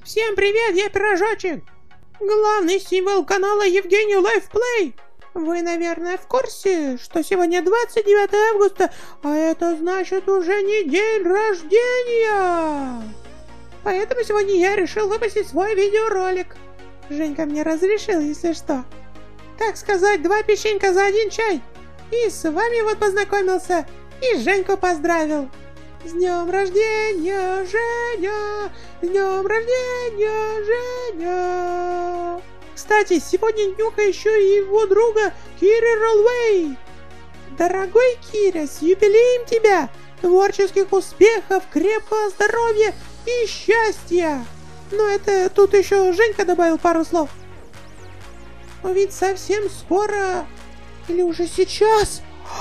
Всем привет, я Пирожочек! Главный символ канала Евгений Лайфплей! Вы, наверное, в курсе, что сегодня 29 августа, а это значит уже не день рождения! Поэтому сегодня я решил выпустить свой видеоролик. Женька мне разрешил, если что. Так сказать, 2 печенька за 1 чай. И с вами вот познакомился, и Женьку поздравил. С днем рождения, Женя! С днем рождения, Женя! Кстати, сегодня днюха еще и его друга Киры Ролвей. Дорогой Киря, с юбилеем тебя! Творческих успехов, крепкого здоровья и счастья! Но это тут еще Женька добавил пару слов. Но ведь совсем скоро... Или уже сейчас...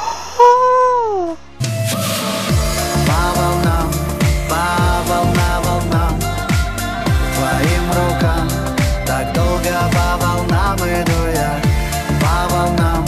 По волнам, твоим рукам, так долго по волнам иду я. По волнам,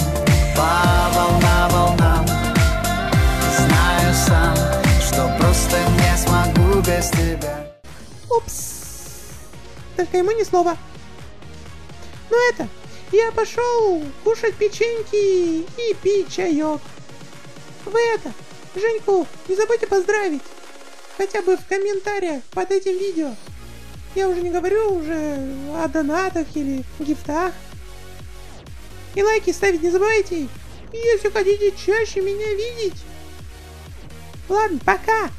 знаю сам, что просто не смогу без тебя. Упс, только ему ни слова. Ну это, я пошел кушать печеньки и пить чаек. Вы это, Женьку не забудьте поздравить. Хотя бы в комментариях под этим видео. Я уже не говорю уже о донатах или гифтах. И лайки ставить не забывайте, если хотите чаще меня видеть. Ладно, пока!